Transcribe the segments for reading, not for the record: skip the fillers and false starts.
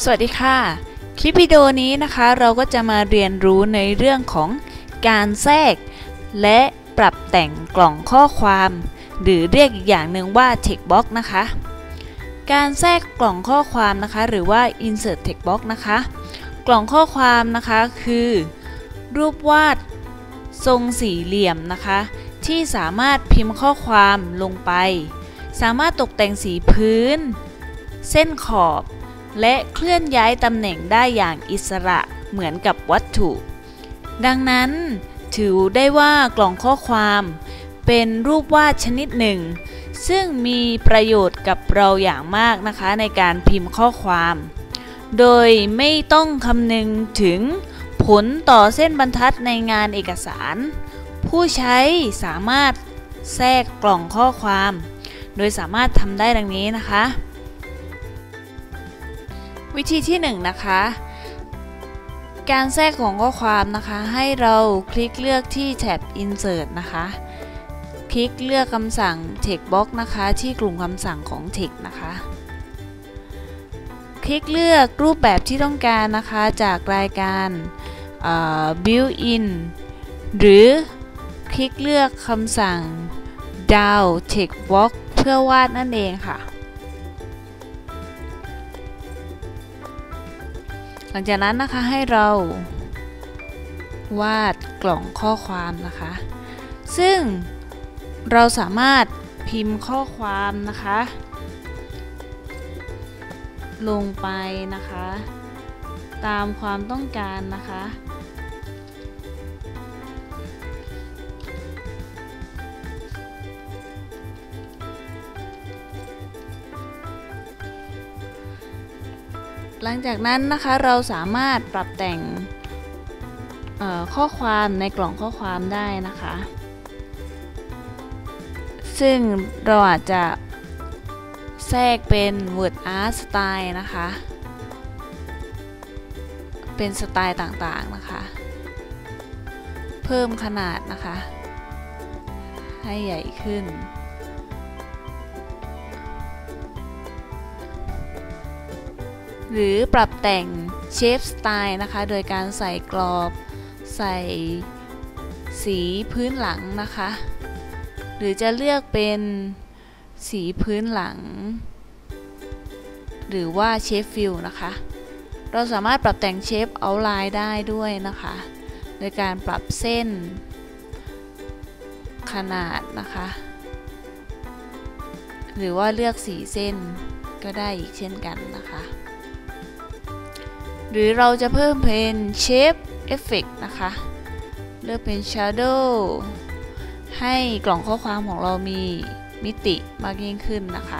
สวัสดีค่ะคลิปวิดีโอนี้นะคะเราก็จะมาเรียนรู้ในเรื่องของการแทรกและปรับแต่งกล่องข้อความหรือเรียกอีกอย่างหนึ่งว่า text box นะคะการแทรกกล่องข้อความนะคะหรือว่า insert text box นะคะกล่องข้อความนะคะคือรูปวาดทรงสี่เหลี่ยมนะคะที่สามารถพิมพ์ข้อความลงไปสามารถตกแต่งสีพื้นเส้นขอบและเคลื่อนย้ายตำแหน่งได้อย่างอิสระเหมือนกับวัตถุดังนั้นถือได้ว่ากล่องข้อความเป็นรูปวาดชนิดหนึ่งซึ่งมีประโยชน์กับเราอย่างมากนะคะในการพิมพ์ข้อความโดยไม่ต้องคำนึงถึงผลต่อเส้นบรรทัดในงานเอกสารผู้ใช้สามารถแทรกกล่องข้อความโดยสามารถทำได้ดังนี้นะคะวิธีที่1นะคะการแทรกของข้อความนะคะให้เราคลิกเลือกที่แท็บ Insert นะคะคลิกเลือกคำสั่ง Text Box นะคะที่กลุ่มคำสั่งของ Text นะคะคลิกเลือกรูปแบบที่ต้องการนะคะจากรายการBuilt-in หรือคลิกเลือกคำสั่ง Down Text Box เพื่อวาดนั่นเองค่ะหลังจากนั้นนะคะให้เราวาดกล่องข้อความนะคะซึ่งเราสามารถพิมพ์ข้อความนะคะลงไปนะคะตามความต้องการนะคะหลังจากนั้นนะคะเราสามารถปรับแต่งข้อความในกล่องข้อความได้นะคะซึ่งเราอาจจะแทรกเป็น Word Art Style นะคะเป็นสไตล์ต่างๆนะคะเพิ่มขนาดนะคะให้ใหญ่ขึ้นหรือปรับแต่งเชฟสไตล์นะคะโดยการใส่กรอบใส่สีพื้นหลังนะคะหรือจะเลือกเป็นสีพื้นหลังหรือว่าเชฟฟิลนะคะเราสามารถปรับแต่งเชฟเอาท์ไลน์ได้ด้วยนะคะโดยการปรับเส้นขนาดนะคะหรือว่าเลือกสีเส้นก็ได้อีกเช่นกันนะคะหรือเราจะเพิ่มเป็น Shape Effect นะคะเลือกเป็น Shadow ให้กล่องข้อความของเรามีมิติมากยิ่งขึ้นนะคะ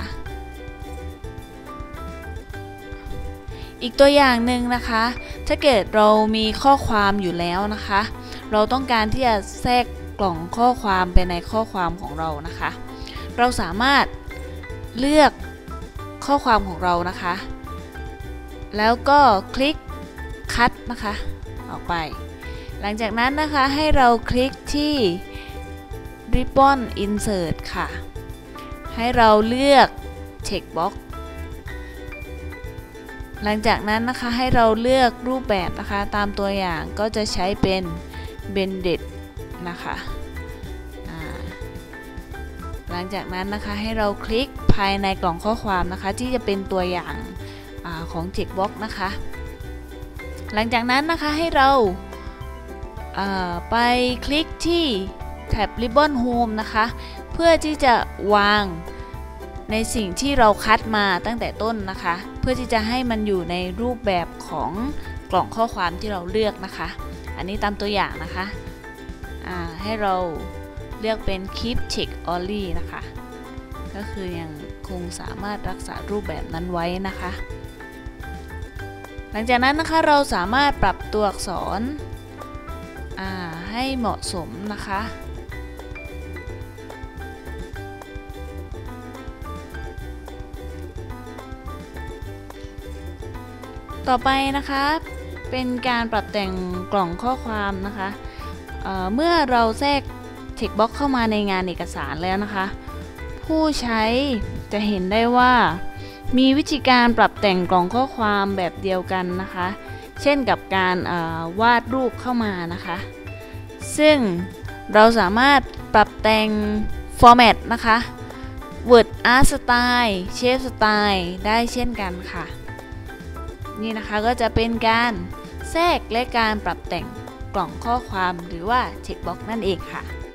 อีกตัวอย่างหนึ่งนะคะถ้าเกิดเรามีข้อความอยู่แล้วนะคะเราต้องการที่จะแทรกกล่องข้อความไปในข้อความของเรานะคะเราสามารถเลือกข้อความของเรานะคะแล้วก็คลิกคัดนะคะออกไปหลังจากนั้นนะคะให้เราคลิกที่ Ribbon Insert ค่ะให้เราเลือก Text Box หลังจากนั้นนะคะให้เราเลือกรูปแบบนะคะตามตัวอย่างก็จะใช้เป็น Blended นะคะหลังจากนั้นนะคะให้เราคลิกภายในกล่องข้อความนะคะที่จะเป็นตัวอย่างของ Text Box นะคะหลังจากนั้นนะคะให้เราไปคลิกที่แท็บ Ribbon Home นะคะเพื่อที่จะวางในสิ่งที่เราคัดมาตั้งแต่ต้นนะคะเพื่อที่จะให้มันอยู่ในรูปแบบของกล่องข้อความที่เราเลือกนะคะอันนี้ตามตัวอย่างนะคะให้เราเลือกเป็น Keep Text Only นะคะก็คือยังคงสามารถรักษารูปแบบนั้นไว้นะคะหลังจากนั้นนะคะเราสามารถปรับตัวอักษรให้เหมาะสมนะคะต่อไปนะคะเป็นการปรับแต่งกล่องข้อความนะคะเมื่อเราแทรก Text Box เข้ามาในงานเอกสารแล้วนะคะผู้ใช้จะเห็นได้ว่ามีวิธีการปรับแต่งกล่องข้อความแบบเดียวกันนะคะ เช่นกับการวาดรูปเข้ามานะคะ ซึ่งเราสามารถปรับแต่ง format นะคะ Word Art Style Shape Style ได้เช่นกันค่ะ นี่นะคะก็จะเป็นการแทรกและการปรับแต่งกล่องข้อความหรือว่า Text Box นั่นเองค่ะ